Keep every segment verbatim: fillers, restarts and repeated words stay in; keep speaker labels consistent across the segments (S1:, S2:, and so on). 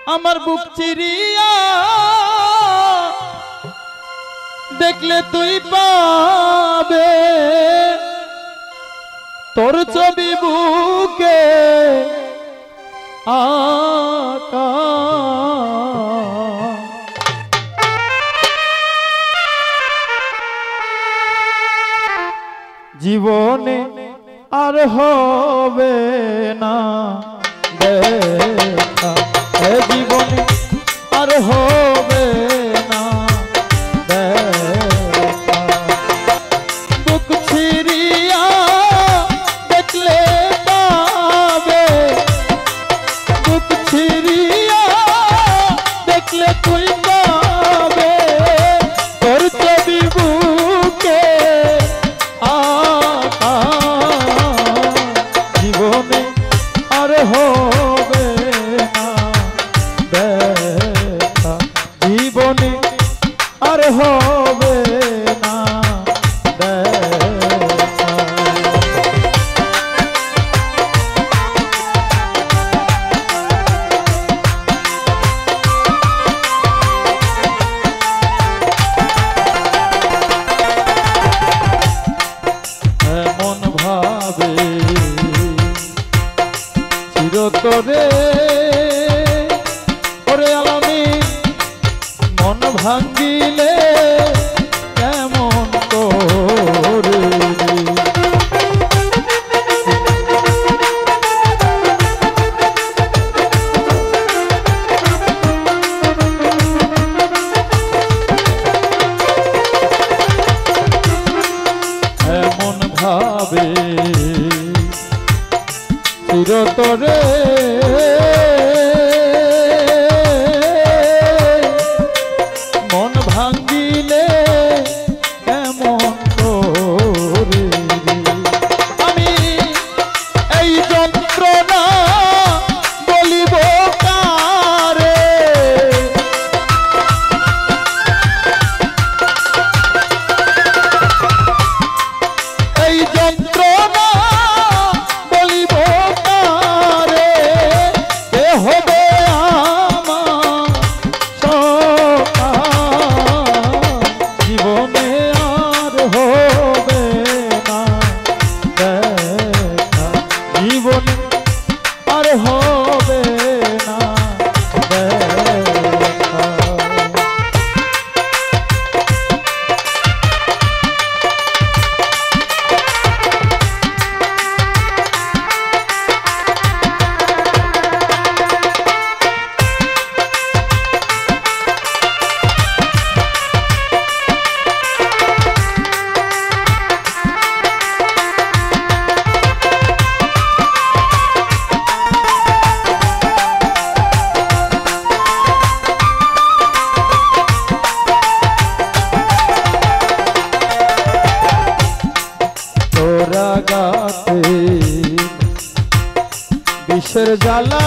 S1: আমার বুক চিরিয়া দেখলে তুই পাবে তোর ছবি বুকে আকা জীবনে আর হবে না দেখা এ জীবনে আর হবে না দেখা বুক ছিড়িয়া দেখলে পাবে বুক ছিড়িয়া দেখলে তুই পাবে তোর ছবি বুকে আকা জীবনে আর হবে না দেখা জীবনে আর হবে না দেখা এমন ভাবে চিরতরে ওরে আলামি মন ভাঙ্গিলে কেমন করে এমন ভাবে চিরতরে মন ভাঙ্গিলে কেমন করে আমি এই যন্ত্রণা বলিব কারে এই যন্ত্রণা বলিব কারে কে হবে আমার সখা জীবনে আর হবে না দেখা জীবনে আর হবে না দেখা তোরা গাতে বিষের জ্বালা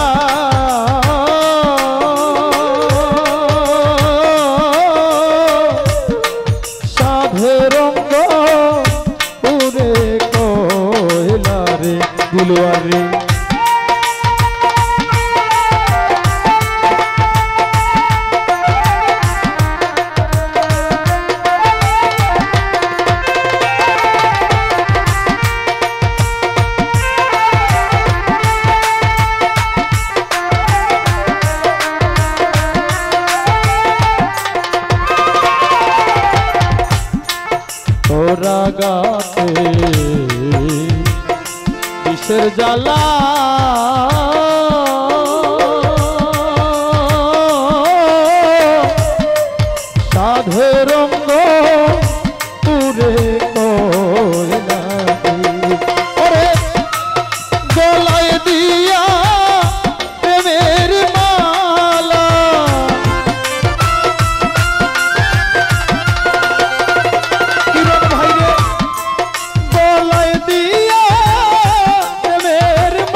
S1: সাধে রঙ্গ পুরে কয়লা রে গুলুয়ারে তোরা গাতে বিষের জ্বালা সাধে রঙ্গ পুরে কয়লা ওরে গলায় দিয়া প্রেমের মালা গলায় দিয়া প্রেমের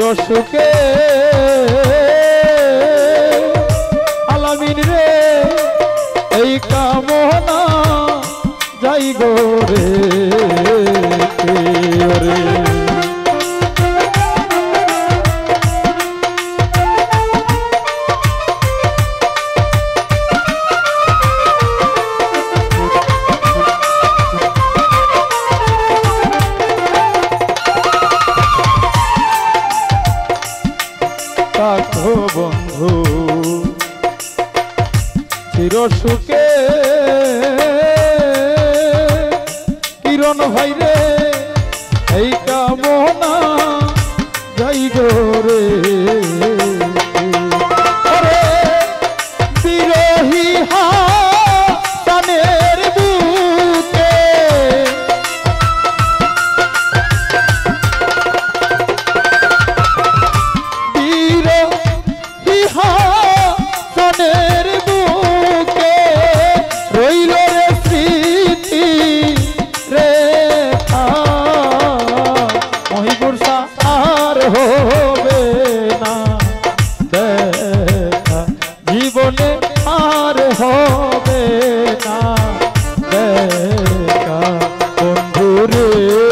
S1: সুখে আলামিন রে এই কামনা যাই গো রে রে বন্ধু চির সুখে কিরণ ভাই রে এই কামনা যাই গো রে বিরোহী হাসানের বুকে হাসানের বুকে রইল রে স্মৃতি রে মহিপুর আর হবে না দেখা জীবনে আর হবে না দেখা বন্ধু রে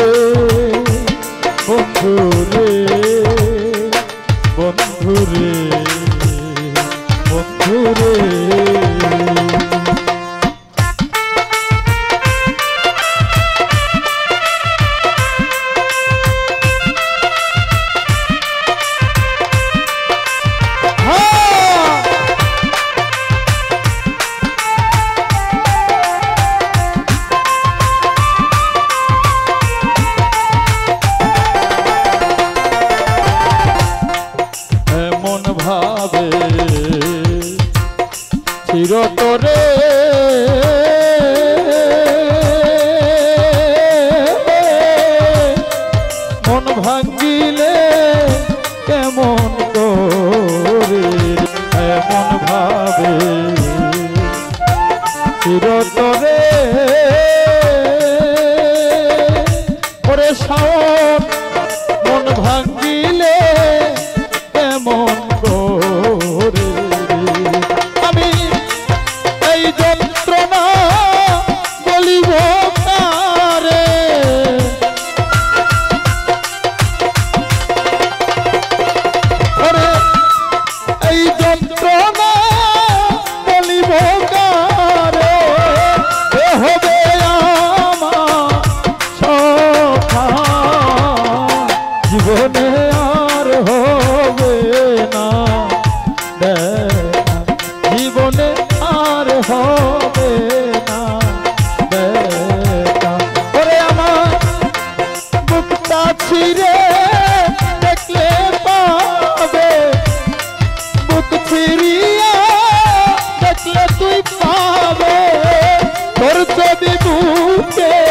S1: বন্ধু রে বন্ধু রে বন্ধু রে এমন ভাবে চিরতরে মন ভাঙ্গিলে কেমন করে এমন ভাবে চিরতরে ওরে শাওন মন ভাঙ্গিলে কেমন করে আমি এই যন্ত্রণা বলিব কারে ওরে এই যন্ত্রণা বলিব কারে এ হবে আমার সখা জীবনে আর হবে না দেখা জীবনে আর হবে না দেখা ওরে আমার বুকটা ছিঁড়ে দেখলে পাবে বুক ছিঁড়িয়া দেখলে তুই পাবে তোর যদি বুকে